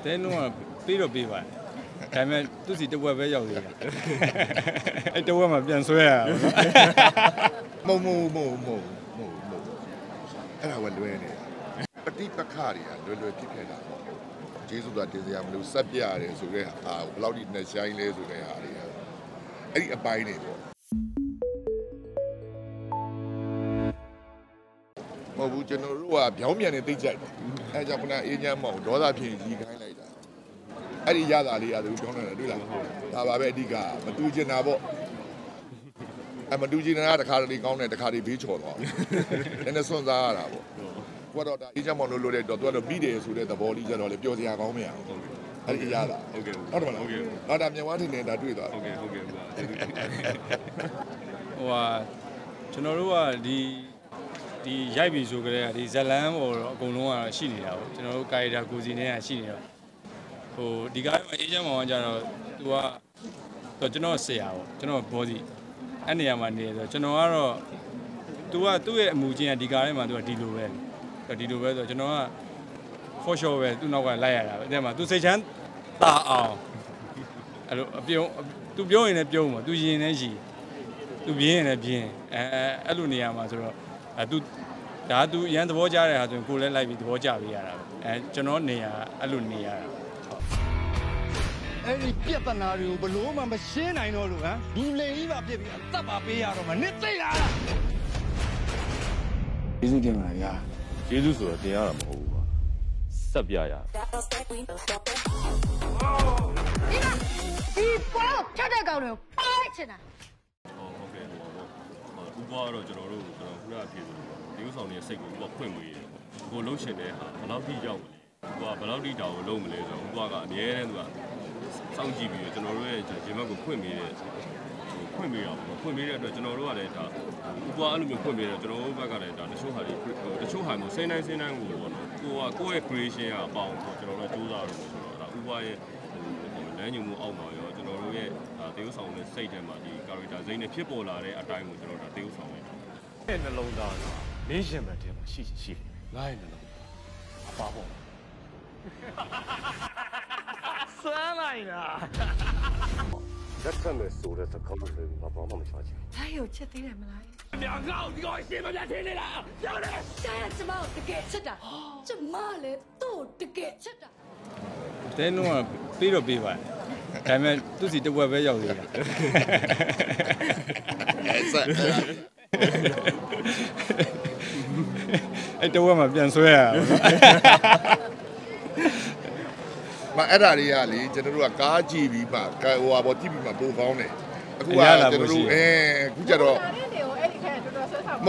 တဲလုံးကပြီးတော့ပြီးပါတယ်ဒါပေမဲ့သူစီတစ်ဝက်ပဲရောက်သေးတယ်အဲ့တစ်ဝက်မှာပြန်ဆွဲရမအဲ့ဒါကလွဲနေတာပฏิပက္ခတွေကလွယ်ဖြစ်ခဲ့တာပေါ့ကျေးဇူးတော်တင်စရာမလိုစက်ပြရတယ်ဆိုတဲ့ဟာဘယ်လောက်ထိနဲ့ရှိုင်းလဲဆိုတဲ့ဟာတွေအဲ့ဒီအပိုင်းတွေပေါ့မဟုတ်ဘူးကျွန်တော်တို့ကပြောင်းပြန်နေသိကြိုက်တယ်အဲကြောင့်ခုနအေးချမ်းမောင်ဒေါသဖြစ်ကြီးခိုင်းလိုက်တာအဲ့ဒီရတာလေးရတယ်ပြောင်းလာတယ်တွေ့လားဒါပါပဲအဓိကမတူချင်တာပေါ့မတူချင်တာတခါတလေကောင်းတယ်တခါတလေဘေးချော်သွားနည်းနည်းစွန့်စားရတာပေါ့ကိုကတော့ဒါအေးချမ်းမောင်လို့လို့တဲ့တော့သူကတော့ပြီးတယ်ဆိုတဲ့သဘောလေးကြတော့လေပျော်စရာကောင်းမရဘူးအဲ့ဒီရတာဟုတ်တယ်မလားဟုတ်ဒါမြန်ဝါထင်နေတာတွေ့သွားဟုတ်ကဲ့ဟိုဟာကျွန်တော်တို့ကဒီရိုက်ပြီဆိုကြတဲ့ဒီဇလန်းပေါ်တော့အကုန်လုံးကရှိနေတာပေါ့ကျွန်တော်တို့ကာရီတာကိုစီနဲ့ရှိနေတော့ဟိုဒီကားမှာအေးချမ်းမောင်ကကြတော့သူကကျွန်တော်ဆရာပေါ့ကျွန်တော်ဘောစီအဲ့နေရာမှာနေဆိုကျွန်တော်ကတော့သူကသူ့ရဲ့အမူချင်းကဒီကားထဲမှာသူကဒီလိုပဲဆိုကျွန်တော်က for sure ပဲသူ့နောက်ကလိုက်ရတာပဲအဲ့မှာသူစိတ်ချမ်းသာအောင်အဲ့လိုအပြုံးသူပြောရင်လည်းပြုံးမှာသူရင်လည်းရှိသူပြင်းရင်လည်းပြင်းအဲ့လိုနေရာမှာဆိုတော့သူဒါသူရန်သဘောကျတဲ့ဟာဆိုရင်ကိုလည်းလိုက်ပြီးသဘောကျပေးရတာပဲကျွန်တော်နေရာအဲ့လိုနေရတာအဲ့ဒီပြဿနာတွေကိုဘလို့မှမရှင်းနိုင်တော့လို့ဟမ်လူလိန်ကြီးပါပြစ်ပြီးအသက်ပါပေးရတော့မှနစ်သိလားကျေးဇူးတင်ပါဗျာကျေးဇူးဆိုတော့တင်ရတာမဟုတ်ဘူးပါစက်ပြရဒီပေါ်ဖြတ်တဲ့ကောင်တွေကိုပါလိုက်ချင်တာဟုတ်ကဲ့ဥပမာတော့ကျွန်တော်တို့ခုနအဖြစ်ဆိုဒီဥဆောင်ရဲ့စိတ်ကိုဖွင့်မွေးတယ်ကိုလှုပ်ရှင်တဲ့ဟာဘယ်လောက်ထိရောက်မလဲဘယ်လောက်ထိတောင်လုံးမလဲဆိုတော့ဥပမာကအမြဲတမ်းသူကစောင့်ကြည့်ပြီးတော့ကျွန်တော်တို့ရဲ့ရင်ဘတ်ကိုဖွင့်ပေးတဲ့ဖွင့်ပေးရအောင်ဖွင့်ပေးတဲ့အတွက်ကျွန်တော်တို့ကလည်းဒါဥပမာအဲ့လိုမျိုးဖွင့်ပေးတော့ကျွန်တော်တို့ဘက်ကလည်းဒါတချို့ဟာတွေတချို့ဟာမျိုးစိမ့်တိုင်းကိုပေါ့နော်ကိုယ့်ရဲ့ creation ကအပေါင်းဆိုကျွန်တော်တို့စူးစမ်းလို့ဆိုတော့ဒါဥပမာရဲ့လမ်းညွှန်မှုအောက်မှာရောကျွန်တော်တို့ရဲ့တေးဥဆောင်တဲ့စိတ်ထဲမှာဒီ character စိမ့်နဲ့ဖြစ်ပေါ်လာတဲ့အတိုင်းကိုကျွန်တော်တို့တေးဥဆောင်နေတယ်နှလုံးသားကမင်းရှင်မဲ့တင်မှာရှိငါ့ရဲ့နှလုံးသားအပါပေါ့ဆွမ်းလိုက်လားလက်ထက်မဲ့ဆိုတဲ့သကောင်းတွေဘာမှမချချင်ဒါရုပ်ချစ်သေးတယ်မလားမြန်ကောက်ဒီကောင်ရှင်းမပြထင်းနေလားပြောတယ်ကျန်ကျမတို့တကယ်ချစ်တာကျမလည်းသူ့တကယ်ချစ်တာတဲလုံးကပြီးတော့ပြီးပါတယ်ဒါပေမဲ့သူစီတစ်ဝက်ပဲရောက်သေးတယ်အဲ့တစ်ဝက်မှာပြန်ဆွဲရအဲ့ဒါတွေကလေကျွန်တော်တို့ကကားကြည့်ပြီးမှဟိုဟာပေါ်ကြည့်ပြီးမှပိုကောင်းတယ်အခုကကျွန်တော်တို့အခုကျတော့အဲ့ဒီခဲတော်တော်ဆွဲဆောင်မ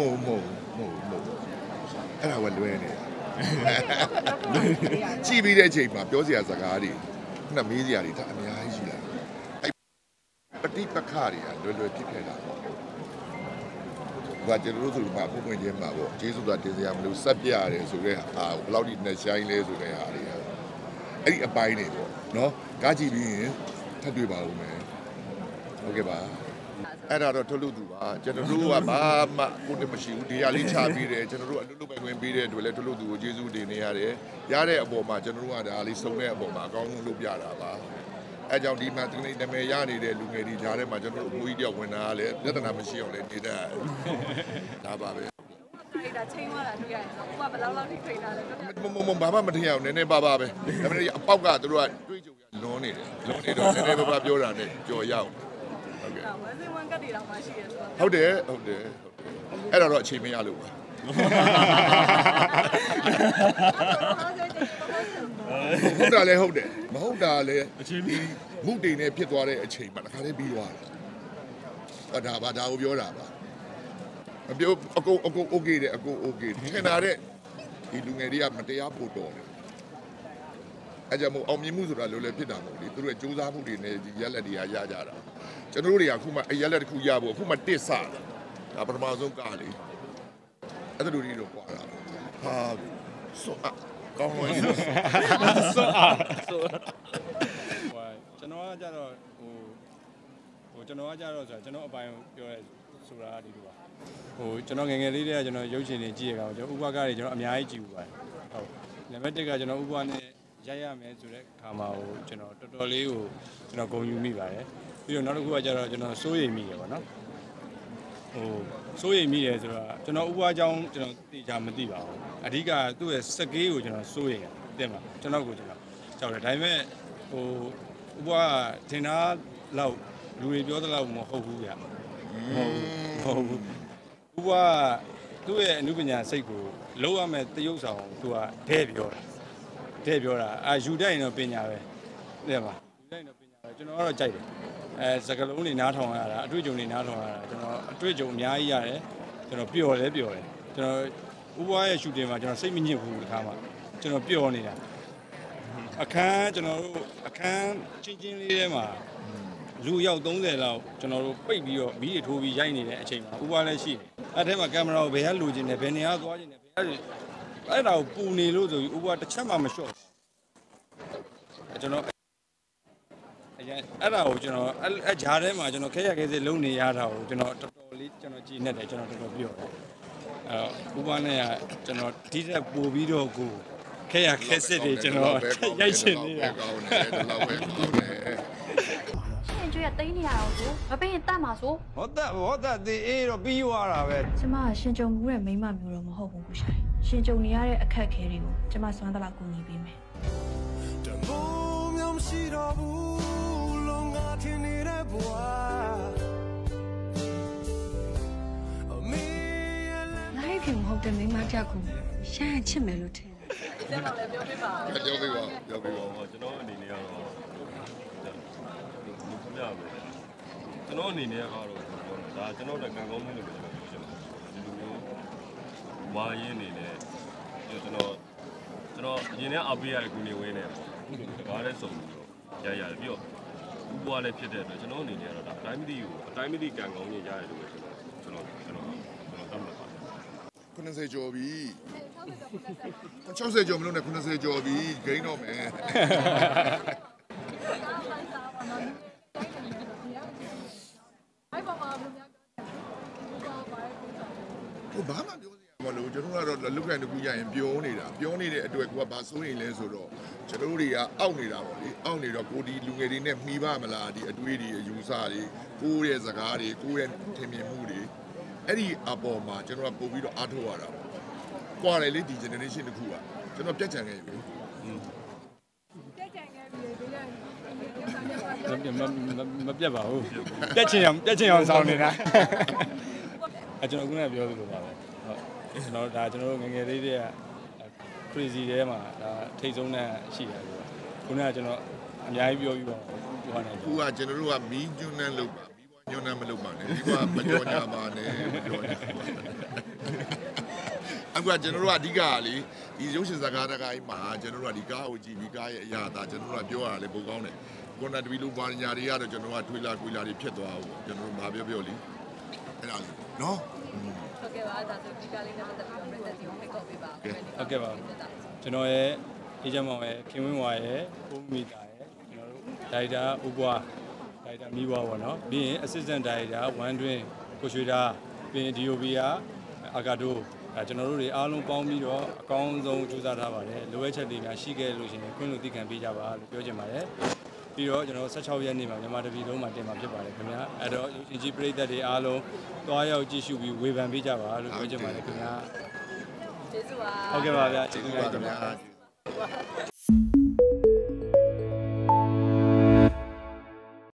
အဲ့ဒါကလွဲနေတာကြည့်ပြီးတဲ့အချိန်မှာပြောစရာစကားတွေခုနမေးစရာတွေဒါအများကြီးရှိလာအဲ့ပฏิပက္ခတွေကလွယ်ဖြစ်ခဲ့တာပေါ့ဘာကျွန်တော်တို့ဆိုမှပုံပွင့်ချင်းမှာပေါ့ကျေးဇူးတော်တင်စရာမလိုစက်ပြရတယ်ဆိုတဲ့ဟာဘယ်လောက်ထိနဲ့ရှိုင်းလဲဆိုတဲ့ဟာတွေအဲ့ဒီအပိုင်းတွေပေါ့နော်ကားကြည့်ပြီးရင်ထပ်တွေ့ပါဦးမယ်ဟုတ်ကဲ့ပါအဲ့ဒါတော့ထုတ်လို့သူပါကျွန်တော်တို့ကဘာမှကိုယ်တမရှိဘူးဒီရလေးချပြီးတယ်ကျွန်တော်တို့အလုပ်လုပ်ပိုင်ခွင့်ပေးတဲ့အတွက်လည်းထုတ်လို့သူကိုကျေးဇူးတင်နေရတယ်ရတဲ့အပေါ်မှာကျွန်တော်တို့ကဒါလေးစုံတဲ့အပေါ်မှာအကောင်းဆုံးလုပ်ပြတာပါအဲကြောင့်ဒီမှာဒီနေ့နာမည်ရနေတဲ့လူငယ်တွေကြားထဲမှာကျွန်တော်တို့အမိုးကြီးတယောက်ဝင်လာလဲပြဿနာမရှိအောင်လဲနေတတ်ဒါပါပဲဒါချိန်သွားတာတွေ့ရတယ်ဆိုတော့ဥပမာဘယ်လောက်ထိထိတာလဲဘာမှမထင်အောင်နည်းနည်းပါပါပဲဒါပေမဲ့အပေါက်ကသူတို့ကတွေးကြုံရလွန်နေတယ်လွန်နေတော့နည်းနည်းပါပါပြောတာနဲ့ကြော်ရအောင်ဟုတ်ကဲ့ဝင်းစင်ဝမ်ကတ်တွေတော့မှရှိရဆိုတော့ဟုတ်တယ်အဲ့တော့အချိန်မရလို့ပါဟုတ်တာလည်းဟုတ်တယ်မဟုတ်တာလည်းဒီမှုတွေနဲ့ဖြစ်သွားတဲ့အချိန်မှာတစ်ခါလေးပြီးသွားတယ်ဒါပါဒါကိုပြောတာပါမပြောအကုန်โอเคတယ်အကုန်โอเคထင်တာတဲ့ဒီလူငယ်တွေကမတရားပို့တော်တယ်အဲကြောင့်မို့အောင်မြင်မှုဆိုတာလိုလည်းဖြစ်တာမဟုတ်လေသူတို့ရဲ့စူးစမ်းမှုတွေနဲ့ဒီရက်လက်တွေကရကြတာကျွန်တော်တို့တွေကအခုမှအရက်လက်တစ်ခုရဖို့အခုမှတစ်စတာဒါပထမဆုံးကားလေအဲ့ဒါလိုတွေတော့ကွာတာဟာဆိုကောင်းလို့ဆိုကျွန်တော်ကကြတော့ကျွန်တော်ကကြတော့ဆိုကျွန်တော်အပိုင်ပြောရဲဆိုတာဒီလိုပါကျွန်တော်ငယ်ငယ်လေးတည်းကကျွန်တော်ရုပ်ရှင်တွေကြည့်ရကောင်ကျွန်တော်ဥပကားတွေကျွန်တော်အများကြီးကြည့်ဘူးပါတယ်ဟုတ်နံပါတ်1ကကျွန်တော်ဥပကားနဲ့ရိုက်ရမယ်ဆိုတဲ့ခါမှာဟိုကျွန်တော်တော်တော်လေးကိုကျွန်တော်ဂုဏ်ယူမိပါတယ်ပြီးတော့နောက်တစ်ခုကကျတော့ကျွန်တော်စိုးရိမ်မိတယ်ပေါ့နော်ဟိုစိုးရိမ်မိတယ်ဆိုတော့ကျွန်တော်ဥပအကြောင်းကျွန်တော်သိချာမသိပါဘူးအဓိကသူ့ရဲ့စကေးကိုကျွန်တော်စိုးရိမ်တယ်တင်ပါကျွန်တော်ကိုကျွန်တော်ကြောက်တယ်ဒါပေမဲ့ဟိုဥပကထင်သားလောက်လူတွေပြောသလောက်မဟုတ်ဘူးဗျဟုတ်ဘူးဥပကသူ့ရဲ့အနုပညာစိတ်ကိုလုံးဝမဲ့တရုပ်ဆောင်သူကထဲပြောတာယူတတ်ရင်တော့ပညာပဲသိပါယူတတ်ရင်တော့ပညာပဲကျွန်တော်ကတော့ကြိုက်တယ်စကလုံးတွေနားထောင်ရတာအတွေ့အကြုံတွေနားထောင်ရတာကျွန်တော်အတွေ့အကြုံအများကြီးရတယ်ကျွန်တော်ပျော်တယ်ကျွန်တော်ဥပရဲ့ရှူတင်မှာကျွန်တော်စိတ်မညစ်ဘူးခါမှာကျွန်တော်ပျော်နေတာအခန်းကျွန်တော်တို့အခန်းချင်းလေးထဲမှာလူရောက်30လောက်ကျွန်တော်တို့ပိတ်ပြီးတော့မီးတွေထိုးပြီးရိုက်နေတဲ့အချိန်မှာဥပလည်းရှိတယ်အဲ့ထဲမှာကင်မရာကိုဘယ်ကလိုချင်တယ်ဘယ်နေရာသွားချင်တယ်ဘယ်ကအဲ့ဒါကိုပူနေလို့ဆိုပြီးဥပတစ်ချက်မှမလျှော့ကျွန်တော်အဲ့ဒါကိုကျွန်တော်အဲ့ဂျားထဲမှာကျွန်တော်ခဲရခဲစစ်လုံးနေရတာကိုကျွန်တော်တော်တော်လေးကျွန်တော်ကြည်နေတယ်ကျွန်တော်တော်တော်ပြောတယ်ဥပနဲ့ကကျွန်တော်ဒီတက်ပို့ပြီးတော့ကိုခဲရခဲစစ်တွေကျွန်တော်ရိုက်ရှင်နေတာကောင်းတယ်ဒီလောက်ပဲကောင်းတယ်ရှင်ကျွေးကတိန်းနေရတော့ကိုမပေးရင်တတ်မှာဆိုဟောတက်သေးအေးတော့ပြီးသွားတာပဲကျမကရှင်ကြုံမှုတဲ့မိန်းမမျိုးတော့မဟုတ်ဘူးကိုဆိုင်ရှင်ကြုံနေရတဲ့အခက်အခဲတွေကိုကျမစွမ်းသလောက်ကူညီပေးမယ်တမိုးမျိုးမရှိတော့ဘူးလုံငါထင်နေတဲ့ဘဝနိုင်ဖြစ်မဟုတ်တဲ့မိန်းမကြောက်ကူရှာချစ်မယ်လို့ထင်တယ်ကျမလည်းပြောပြပါပြောပြပါကျွန်တော်အနေနဲ့ကတော့လူခမရပဲကျွန်တော်အနေနဲ့ကတော့ဒါကျွန်တော်လည်းကံကောင်းမှုလို့ပြောချင်ပါတယ်ဒီလိုမျိုးဝါရင်းအနေနဲ့ကျွန်တော်အရင်ကအပေးရတဲ့ကိုနေဝင်းနဲ့ပေါ့ဒါလည်းစုံပြီးတော့ရတယ်ပြီးတော့ဥပဝါလည်းဖြစ်တဲ့အတွက်ကျွန်တော်အနေနဲ့ကတော့ဒါအတိုင်းမသိကံကောင်းကြီးရတယ်လို့ကျွန်တော်တတ်မှတ်ပါတယ်90ကျော်ပြီ60ကျော်မလို့နဲ့90ကျော်ပြီဂိမ်းတော့မယ်ဘာမှပြောစရာမလိုကျွန်တော်ကတော့လုတ်ခိုင်တကူရရင်ပြောနေတဲ့အတွက်ကိုကဘာစိုးရင်လဲဆိုတော့ကျွန်တော်တွေကအောက်နေတာပေါ့လေအောက်နေတော့ကိုဒီလူငယ်တွေနဲ့မှီပါမလားဒီအတွေးတွေအယူဆတွေကိုယ့်ရဲ့စကားတွေကိုယ့်ရဲ့ထင်မြင်မှုတွေအဲ့ဒီအပေါ်မှာကျွန်တော်ကပို့ပြီးတော့အားထုတ်ရတာပေါ့ကွာတယ်လေဒီ generation တစ်ခုကကျွန်တော်ပြတ်ချန်ခဲ့ပြီမပြတ်ပါဘူးပြတ်ချင်အောင်ဆောင်နေတာကျွန်တော်ခုနကပြောသလိုပါပဲဟုတ်ကျွန်တော်ငယ်လေးတွေက crazy ထဲမှာဒါထိတ်ဆုံးနဲ့ရှိတယ်လို့ခုနကကျွန်တော်အများကြီးပြောပြီးတော့ဟိုကနေခုကကျွန်တော်တို့ကမီးညွန်းနှံလုပ်ပါမီးညွန်းနှံမလုပ်ပါနဲ့ဒီကမကြောညာပါနဲ့မကြောညာအခုကကျွန်တော်တို့ကအဓိကလေဒီရုပ်ရှင်ဇာတ်ကားတကားကြီးမှာကျွန်တော်တို့ကဒီကားကိုကြည့်ပြီးကားရဲ့အရာသာကျွန်တော်တို့ကပြောရတာလေပုံကောင်းတယ်ကွန်တက်တပီလူပါညာတွေကတော့ကျွန်တော်ကထွေးလာတွေဖြစ်သွားအောင်ကျွန်တော်တို့မပြောလေအဲ့ဒါလေးနော်ဟုတ်ကဲ့ပါဒါဆိုဒီကားလေးနဲ့ပတ်သက်ပြီးတော့ presentation ကိုဖိတ်ခေါ်ပေးပါဟုတ်ကဲ့ပါကျွန်တော်ရဲ့အေဂျင့်မောင်ရဲ့ခင်ဝင်းဝါရဲ့ဦးမီတာရဲ့ကျွန်တော်တို့ဒါရိုက်တာဦးဘွားဒါရိုက်တာမိဘပေါ့နော်ပြီးရင် assistant director ဝမ်တွင်းကိုရွှေတာပြီးရင် DOB ကအာကာဒိုကျွန်တော်တို့တွေအားလုံးပေါင်းပြီးတော့အကောင်းဆုံးကြိုးစားထားပါတယ်လိုအပ်ချက်တွေများရှိခဲ့လို့ရှိရင်ခွင့်လို့သိခံပေးကြပါလို့ပြောချင်ပါတယ်ပြီးတော့ကျွန်တော်16ရက်နေ့မှာမြန်မာတပြည်လုံးမှာတင်မှာဖြစ်ပါတယ်ခင်ဗျာအဲ့တော့ရုပ်ရှင်ကြီးပရိသတ်တွေအားလုံးသွားရောက်ကြည့်ရှုပြီးဝေဖန်ပေးကြပါလို့ပြောချင်ပါတယ်ခင်ဗျာကျေးဇူးပါဟုတ်ကဲ့ပါဗျာကျေးဇူးပါခင်ဗျာ